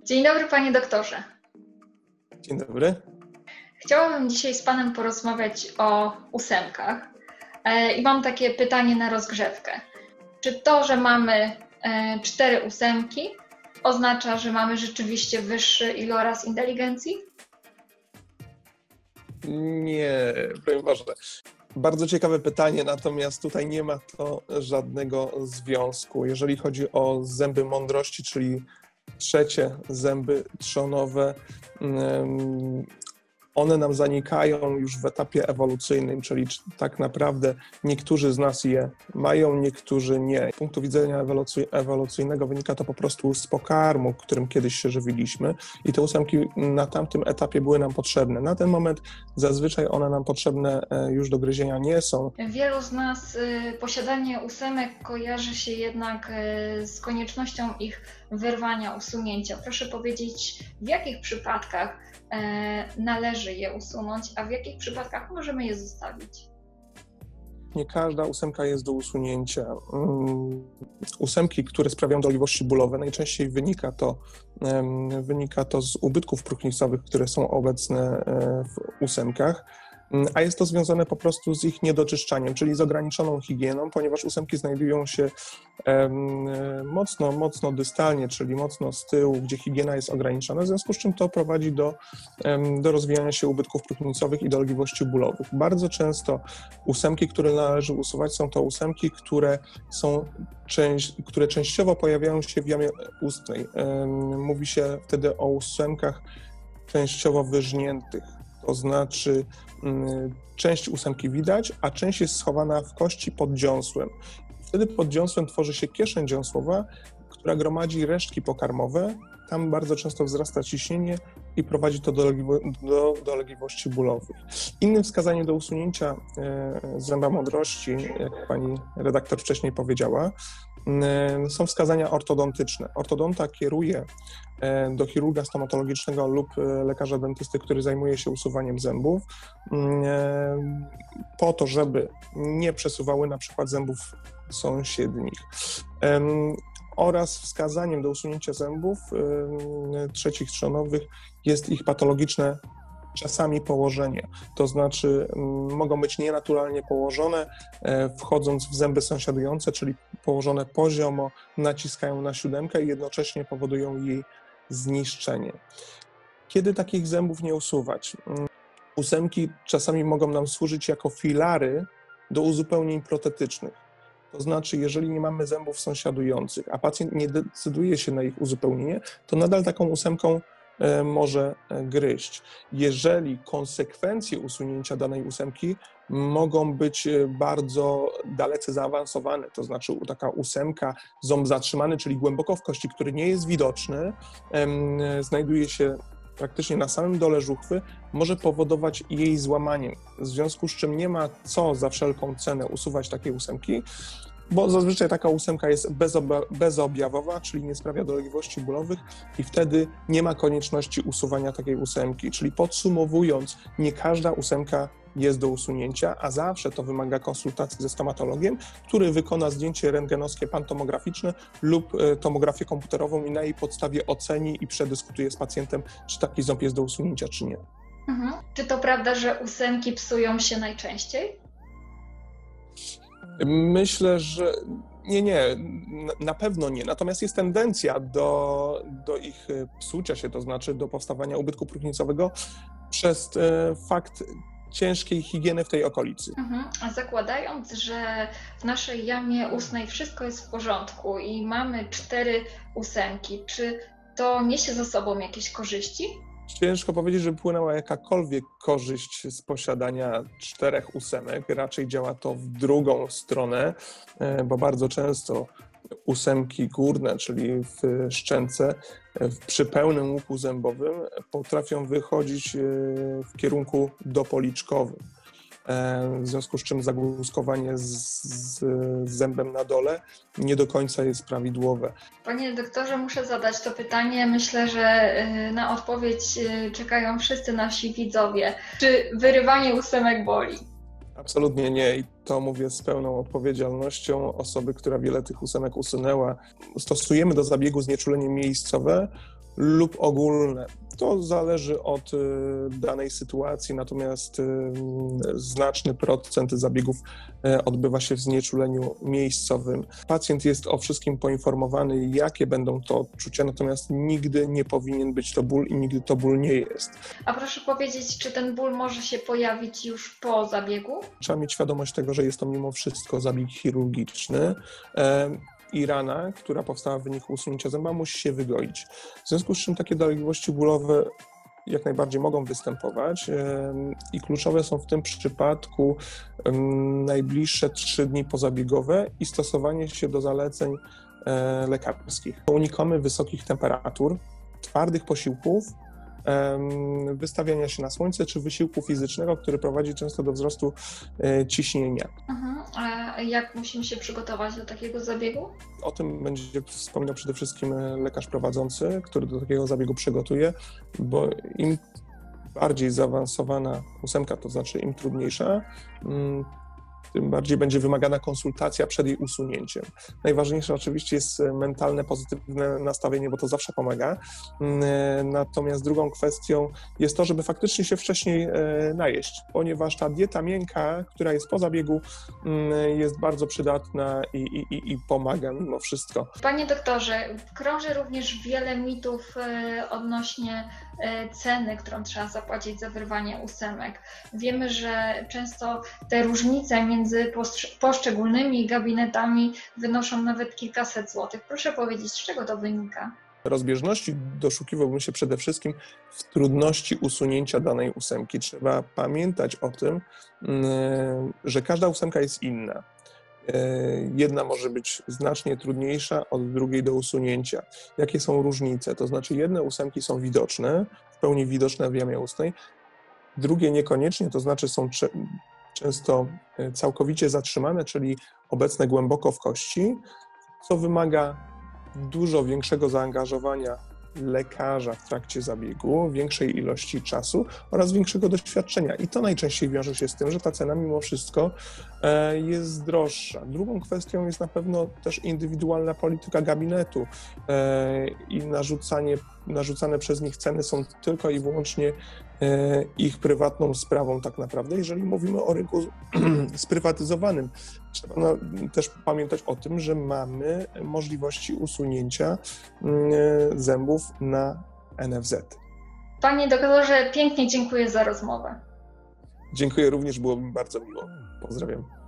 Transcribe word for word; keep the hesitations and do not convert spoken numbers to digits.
Dzień dobry, panie doktorze. Dzień dobry. Chciałabym dzisiaj z panem porozmawiać o ósemkach i mam takie pytanie na rozgrzewkę. Czy to, że mamy cztery ósemki, oznacza, że mamy rzeczywiście wyższy iloraz inteligencji? Nie, powiem Boże. Bardzo ciekawe pytanie, natomiast tutaj nie ma to żadnego związku. Jeżeli chodzi o zęby mądrości, czyli trzecie zęby trzonowe, one nam zanikają już w etapie ewolucyjnym, czyli tak naprawdę niektórzy z nas je mają, niektórzy nie. Z punktu widzenia ewolucyjnego wynika to po prostu z pokarmu, którym kiedyś się żywiliśmy i te ósemki na tamtym etapie były nam potrzebne. Na ten moment zazwyczaj one nam potrzebne już do gryzienia nie są. Wielu z nas posiadanie ósemek kojarzy się jednak z koniecznością ich wyrwania, usunięcia. Proszę powiedzieć, w jakich przypadkach należy je usunąć, a w jakich przypadkach możemy je zostawić? Nie każda ósemka jest do usunięcia. Ósemki, które sprawiają dolegliwości bólowe, najczęściej wynika to, wynika to z ubytków próchnicowych, które są obecne w ósemkach, a jest to związane po prostu z ich niedoczyszczaniem, czyli z ograniczoną higieną, ponieważ ósemki znajdują się mocno, mocno dystalnie, czyli mocno z tyłu, gdzie higiena jest ograniczona, w związku z czym to prowadzi do, do rozwijania się ubytków próchnicowych i dolegliwości bólowych. Bardzo często ósemki, które należy usuwać, są to ósemki, które są część, które częściowo pojawiają się w jamie ustnej. Mówi się wtedy o ósemkach częściowo wyżniętych. To znaczy część ósemki widać, a część jest schowana w kości pod dziąsłem. Wtedy pod dziąsłem tworzy się kieszeń dziąsłowa, która gromadzi resztki pokarmowe. Tam bardzo często wzrasta ciśnienie i prowadzi to do, do dolegliwości bólowych. Innym wskazaniem do usunięcia zęba mądrości, jak pani redaktor wcześniej powiedziała, są wskazania ortodontyczne. Ortodonta kieruje do chirurga stomatologicznego lub lekarza dentysty, który zajmuje się usuwaniem zębów, po to, żeby nie przesuwały na przykład zębów sąsiednich. Oraz wskazaniem do usunięcia zębów trzecich trzonowych jest ich patologiczne czasami położenie, to znaczy mogą być nienaturalnie położone, wchodząc w zęby sąsiadujące, czyli położone poziomo, naciskają na siódemkę i jednocześnie powodują jej zniszczenie. Kiedy takich zębów nie usuwać? Ósemki czasami mogą nam służyć jako filary do uzupełnień protetycznych. To znaczy, jeżeli nie mamy zębów sąsiadujących, a pacjent nie decyduje się na ich uzupełnienie, to nadal taką ósemką może gryźć. Jeżeli konsekwencje usunięcia danej ósemki mogą być bardzo dalece zaawansowane, to znaczy taka ósemka, ząb zatrzymany, czyli głęboko w kości, który nie jest widoczny, znajduje się praktycznie na samym dole żuchwy, może powodować jej złamanie, w związku z czym nie ma co za wszelką cenę usuwać takiej ósemki, bo zazwyczaj taka ósemka jest bezobjawowa, czyli nie sprawia dolegliwości bólowych i wtedy nie ma konieczności usuwania takiej ósemki. Czyli podsumowując, nie każda ósemka jest do usunięcia, a zawsze to wymaga konsultacji ze stomatologiem, który wykona zdjęcie rentgenowskie pantomograficzne lub tomografię komputerową i na jej podstawie oceni i przedyskutuje z pacjentem, czy taki ząb jest do usunięcia, czy nie. Mhm. Czy to prawda, że ósemki psują się najczęściej? Myślę, że nie, nie, na pewno nie. Natomiast jest tendencja do, do ich psucia się, to znaczy do powstawania ubytku próchnicowego przez fakt ciężkiej higieny w tej okolicy. Mhm. A zakładając, że w naszej jamie ustnej wszystko jest w porządku i mamy cztery ósemki, czy to niesie ze sobą jakieś korzyści? Ciężko powiedzieć, że płynęła jakakolwiek korzyść z posiadania czterech ósemek. Raczej działa to w drugą stronę, bo bardzo często ósemki górne, czyli w szczęce, przy pełnym łuku zębowym potrafią wychodzić w kierunku dopoliczkowym. W związku z czym zagłuskowanie z, z zębem na dole nie do końca jest prawidłowe. Panie doktorze, muszę zadać to pytanie. Myślę, że na odpowiedź czekają wszyscy nasi widzowie. Czy wyrywanie ósemek boli? Absolutnie nie i to mówię z pełną odpowiedzialnością osoby, która wiele tych ósemek usunęła. Stosujemy do zabiegu znieczulenie miejscowe, lub ogólne. To zależy od danej sytuacji, natomiast znaczny procent zabiegów odbywa się w znieczuleniu miejscowym. Pacjent jest o wszystkim poinformowany, jakie będą to odczucia, natomiast nigdy nie powinien być to ból i nigdy to ból nie jest. A proszę powiedzieć, czy ten ból może się pojawić już po zabiegu? Trzeba mieć świadomość tego, że jest to mimo wszystko zabieg chirurgiczny. I rana, która powstała w wyniku usunięcia zęba, musi się wygoić. W związku z czym takie dolegliwości bólowe jak najbardziej mogą występować i kluczowe są w tym przypadku najbliższe trzy dni pozabiegowe i stosowanie się do zaleceń lekarskich. Unikamy wysokich temperatur, twardych posiłków, wystawiania się na słońce czy wysiłku fizycznego, który prowadzi często do wzrostu ciśnienia. Mhm. A jak musimy się przygotować do takiego zabiegu? O tym będzie wspominał przede wszystkim lekarz prowadzący, który do takiego zabiegu przygotuje, bo im bardziej zaawansowana ósemka, to znaczy im trudniejsza, tym bardziej będzie wymagana konsultacja przed jej usunięciem. Najważniejsze oczywiście jest mentalne, pozytywne nastawienie, bo to zawsze pomaga. Natomiast drugą kwestią jest to, żeby faktycznie się wcześniej najeść, ponieważ ta dieta miękka, która jest po zabiegu, jest bardzo przydatna i, i, i pomaga mimo wszystko. Panie doktorze, krąży również wiele mitów odnośnie ceny, którą trzeba zapłacić za wyrwanie ósemek. Wiemy, że często te różnice między poszczególnymi gabinetami wynoszą nawet kilkaset złotych. Proszę powiedzieć, z czego to wynika? Rozbieżności doszukiwałbym się przede wszystkim w trudności usunięcia danej ósemki. Trzeba pamiętać o tym, że każda ósemka jest inna. Jedna może być znacznie trudniejsza od drugiej do usunięcia. Jakie są różnice? To znaczy jedne ósemki są widoczne, w pełni widoczne w jamie ustnej, drugie niekoniecznie, to znaczy są często całkowicie zatrzymane, czyli obecne głęboko w kości, co wymaga dużo większego zaangażowania lekarza w trakcie zabiegu, większej ilości czasu oraz większego doświadczenia. I to najczęściej wiąże się z tym, że ta cena mimo wszystko jest droższa. Drugą kwestią jest na pewno też indywidualna polityka gabinetu i narzucanie, narzucane przez nich ceny są tylko i wyłącznie ich prywatną sprawą tak naprawdę. Jeżeli mówimy o rynku sprywatyzowanym, trzeba też pamiętać o tym, że mamy możliwości usunięcia zębów na N F Z. Panie doktorze, pięknie dziękuję za rozmowę. Dziękuję również, było mi bardzo miło. Pozdrawiam.